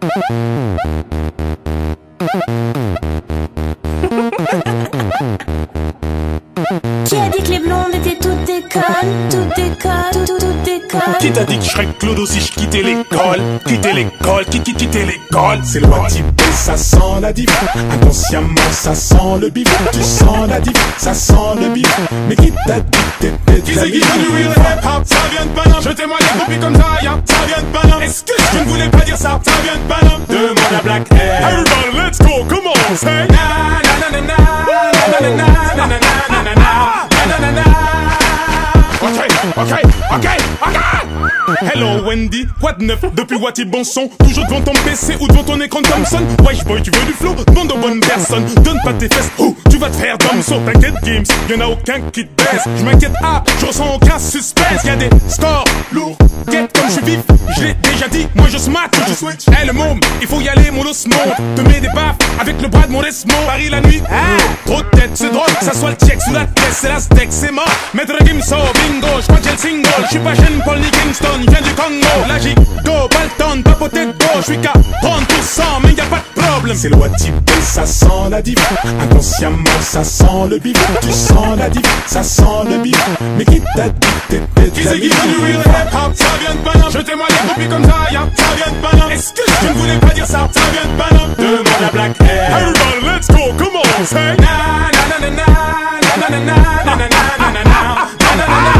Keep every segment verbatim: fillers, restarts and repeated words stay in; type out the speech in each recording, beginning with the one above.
Qui a dit que les blondes étaient toutes des connes? Toutes des connes, toutes, toutes des connes. Qui t'a dit que je serais Clodo si je quittais l'école? Quitter l'école, qui qui quittait l'école? C'est le Wati B, ça sent la div. Inconsciemment ça sent le bif. Tu sens la div, ça sent le bif. Mais qui t'a dit que t'étais Qui c'est qui veut du real hip hop? Ça vient de Paname. Je témoigne les copies comme ça, ya. Ça vient de Paname. Est-ce que je ne voulais pas dire ça? Ça vient de Paname. Demande à Black Air. Everybody, let's go, come on, say. Na na na na na na na na na na na na na na na. Ok, ok, ok, ok. Hello Wendy, quoi de neuf depuis Wati bon son? Toujours devant ton P C ou devant ton écran Thompson? Wesh boy, tu veux du flow? Demande aux bonnes personnes. Donne pas tes fesses, oh, tu vas te faire damso. T'inquiète Games, y'en a aucun qui te baisse. Je m'inquiète, ah, je ressens aucun suspense. Y'a des scores lourds, quête comme je suis vif. Je l'ai déjà dit, moi je smack, je switch. Eh le môme, il faut y aller, mon os monte. Te mets des baffes avec le bras de mon Desmond. Paris la nuit, ah, trop de tête, c'est drôle. Que ça soit le check sous la tête, c'est la steak, c'est mort. Maître Gimso, bingo, j'crois que j'ai le single. J'suis pas jeune Paul ni Kingston, viens du Congo. La gigo, pas le temps de papoter de dos. J'suis qu'à trente pour cent, mais y'a pas de problème. C'est le Wati B, ça sent la div. Inconsciemment ça sent le bif. Tu sens la div, ça sent le bif. Mais qui t'a dit que t'étais Qui c'est qui veut du real hip hop? Ça vient de Paname. Je témoigne les copies comme ça, ya. Ça vient de Paname. Est-ce que je ne voulais pas dire ça? Ça vient de Paname. Demande à Black Air. Everybody, let's go, come on, say. Na na na na na na na na na na na na na na na.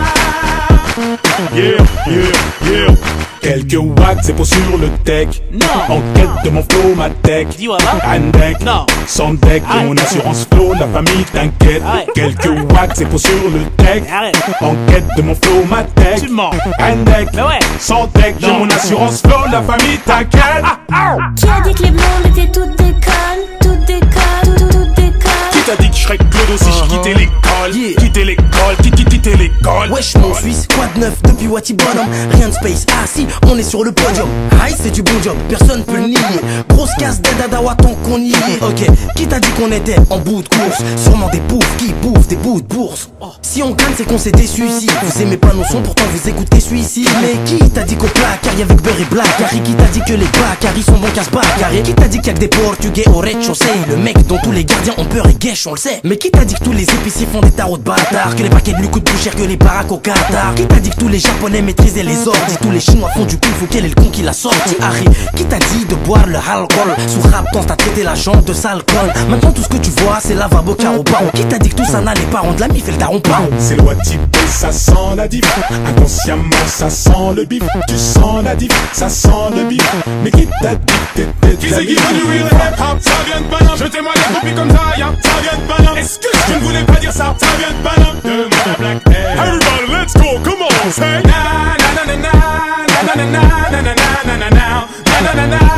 Yeah, yeah, yeah. Quelques watts, c'est pour sur le tech. Non. En quête de mon flow, ma tech. Dis-moi là. Andec. Non. Sans deck de Aïe. mon assurance flow, la famille t'inquiète. Aïe. Quelques watts, c'est pour sur le tech. Arrête. En quête de mon flow, ma tech. Tu mens. Andec. Mais ouais. Sans deck de Non. mon assurance flow, la famille t'inquiète. Qui a dit que les blondes étaient toutes des connes? Toutes des connes, toutes, toutes des connes. Qui t'a dit que je serais Clodo si je quittais l'école? Yeah. Quitter l'école, qui qui quittait l'école? Wesh mon Suisse, quoi de neuf depuis Wati Bonhomme? Rien de space, ah si, on est sur le podium. Aïe c'est du bon job, personne peut le nier. Grosse casse d'Adadawa tant qu'on y est. Ok, qui t'a dit qu'on était en bout de course? Sûrement des poufs qui bouffent des bouts de bourse. Si on gagne c'est qu'on s'est déçu ici. Vous aimez pas nos sons, pourtant vous écoutez celui-ci. Mais qui t'a dit qu'au placard y'a avec beurre et black? Harry qui t'a dit que les Bacari sont bons casse carré? Qui t'a dit qu'il y a que des portugais au rez-de-chaussée? Le mec dont tous les gardiens ont peur et guèche, on le sait. Mais qui t'a dit que tous les épiciers font des tarots de bâtards? Que les paquets de lui coûtent plus cher que les baraques au Qatar? Qui t'a dit que tous les japonais maîtrisaient les ordres? Tous les chinois font du kung fu, quel est le con qui l'a sorti? Harry, qui t'a dit de boire le alcool? Sous rap t'as traité la jambe de sale colle. Maintenant tout ce que tu vois c'est lavabo caro baron. Qui t'a dit que tout ça n'allait pas rendre la mif et le daron pas? C'est le Wati B, ça sent la div. Inconsciemment ça sent le bif. Tu sens la div, ça sent le bif. Mais qui t'a dit que t'étais Qui c'est qui veut du real hip hop? Ça vient de Paname. Je témoigne les copies comme ça, ya. Ça vient de Paname. Est-ce que je ne voulais pas dire ça? Ça vient de Paname. Demande à Black Air. Everybody, let's go, come on, say. Na na na na na na na na na na na na na na na.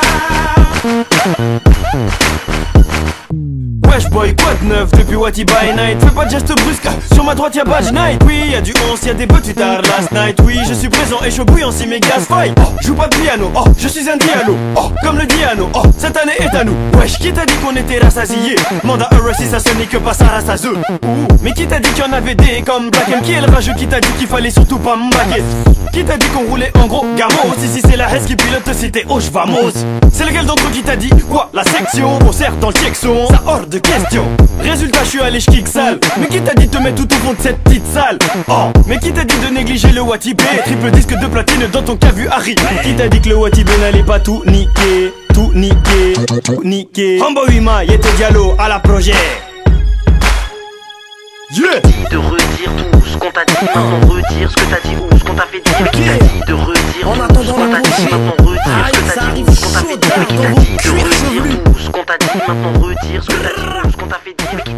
Wesh boy, quoi de neuf depuis Wati by night? Fais pas de geste brusque, sur ma droite y'a Badge Night. Oui, y'a du onze, y'a des bottes tu tard last night. Oui, je suis présent et chaud bouillant si mes gaz fight. Oh, joue pas de piano, oh, je suis un dialogue. Oh, comme le Diano, oh, cette année est à nous. Wesh, qui t'a dit qu'on était rassasiés? Manda un si ça sonnait que pas ça reste à eux. Mais qui t'a dit qu'il y en avait des comme Black M? Qui est le rageux qui t'a dit qu'il fallait surtout pas m'embaquer? Qui t'a dit qu'on roulait en gros gamos? Si si c'est la Hesse qui pilote c'était oh j'vamos. C'est lequel d'entre eux qui t'a dit quoi? La section, on sert dans le Tchexon, ça hors de question. Résultat je suis allé j'kick sale. Mais qui t'a dit de te mettre tout au fond de cette petite salle? Oh, mais qui t'a dit de négliger le Wati B? Triple disque de platine dans ton cas vu Harry. Qui t'a dit que le Wati B n'allait pas tout niquer? Tout niquer, tout niquer. Rambo Wima, y'a tes dialogues à la projet. Yeah! De redire tout ce qu'on t'a dit, maintenant redire ce que t'as dit ou ce qu'on t'a fait dire. Qui t'a dit de redire En tout attendant ce qu'on la t'a dit, bouchée. maintenant redire Aïe, ce que ça t'as dit arrive ou ce qu'on t'a fait chaud dire. Qui dans t'a vos dit de cuirs redire chevelus. tout ce qu'on t'a dit, maintenant redire ce que t'as dit ou ce qu'on t'a fait dire.